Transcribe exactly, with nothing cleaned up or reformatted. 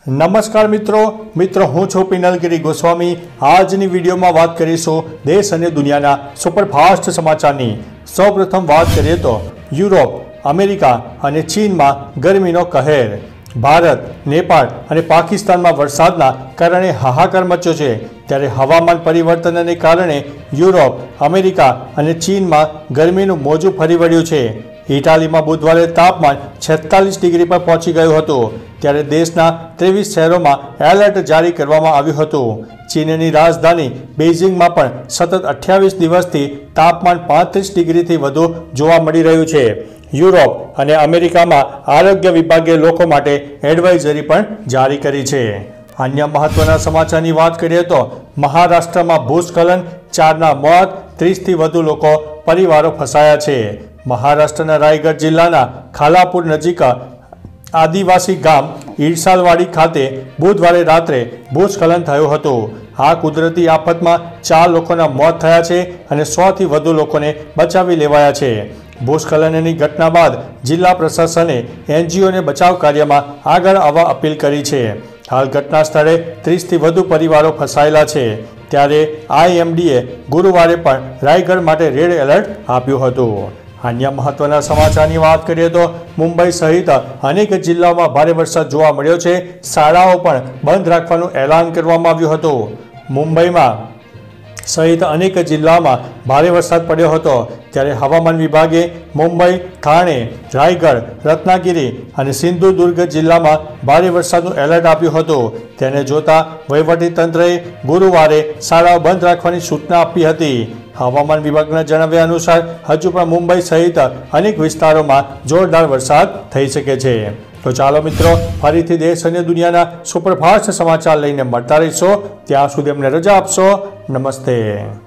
नमस्कार मित्रों मित्रों हूँ छूं पिनलगिरी गोस्वामी। આજની વિડીયોમાં વાત કરીશું દેશ અને દુનિયાના સુપરફાસ્ટ સમાચારની। સૌપ્રથમ વાત કરીએ તો યુરોપ, અમેરિકા અને ચીનમાં ગરમીનો કહેર। ભારત, નેપાળ અને પાકિસ્તાનમાં વરસાદના કારણે હાહાકાર મચ્યો છે, ત્યારે હવામાન પરિવર્તનને કારણે યુરોપ, અમેરિકા અને ચીનમાં ગરમીનું મોજું ફરી વળ્યું છે। ઇટાલીમાં બુધવારે તાપમાન છેતાલીસ ડિગ્રી પર પહોંચી ગયું હતું, ત્યારે દેશના ત્રેવીસ શહેરોમાં એલર્ટ જારી કરવામાં આવ્યું હતું। ચીનની રાજધાની બેઇજિંગમાં પણ સતત અઠ્યાવીસ દિવસથી તાપમાન પાંત્રીસ ડિગ્રીથી વધુ જોવા મળી રહ્યું છે। યુરોપ અને અમેરિકામાં આરોગ્ય વિભાગે લોકો માટે એડવાઇઝરી પણ જારી કરી છે। અન્ય મહત્વના સમાચારની વાત કરીએ તો મહારાષ્ટ્રમાં ભૂસ્ખલન, ચારના મોત, ત્રીસથી વધુ લોકો પરિવારો ફસાયા છે। મહારાષ્ટ્રના રાયગઢ જિલ્લાના ખાલાપુર નજીક આદિવાસી ગામ ઈરસાલવાડી ખાતે બુધવારે રાત્રે ભૂસ્ખલન થયું હતું। આ કુદરતી આફતમાં ચાર લોકોના મોત થયા છે અને સોથી વધુ લોકોને બચાવી લેવાયા છે। ભૂસ્ખલનની ઘટના બાદ જિલ્લા પ્રશાસને એનજીઓને બચાવ કાર્યમાં આગળ આવવા અપીલ કરી છે। હાલ ઘટના સ્થળે ત્રીસથી વધુ પરિવારો ફસાયેલા છે, ત્યારે આઈએમડીએ ગુરુવારે પણ રાયગઢ માટે રેડ એલર્ટ આપ્યું હતું। અન્ય મહત્વના સમાચારની વાત કરીએ તો મુંબઈ સહિત અનેક જિલ્લાઓમાં ભારે વરસાદ જોવા મળ્યો છે। શાળાઓ પણ બંધ રાખવાનું એલાન કરવામાં આવ્યું હતું। મુંબઈમાં સહિત અનેક જિલ્લાઓમાં ભારે વરસાદ પડ્યો હતો, ત્યારે હવામાન વિભાગે મુંબઈ, થાણે, રાયગઢ, રત્નાગિરી અને સિંધુદુર્ગ જિલ્લામાં ભારે વરસાદનું એલર્ટ આપ્યું હતું। તેને જોતા વહીવટીતંત્રએ ગુરુવારે શાળાઓ બંધ રાખવાની સૂચના આપી હતી। હવામાન વિભાગના જણાવ્યા અનુસાર હજુ પણ મુંબઈ સહિત અનેક વિસ્તારોમાં જોરદાર વરસાદ થઈ શકે છે। તો ચાલો મિત્રો, ફરીથી દેશ અને દુનિયાના સુપરફાસ્ટ સમાચાર લઈને મળતા રહીશો। ત્યાં સુધી અમને રજા આપશો। નમસ્તે।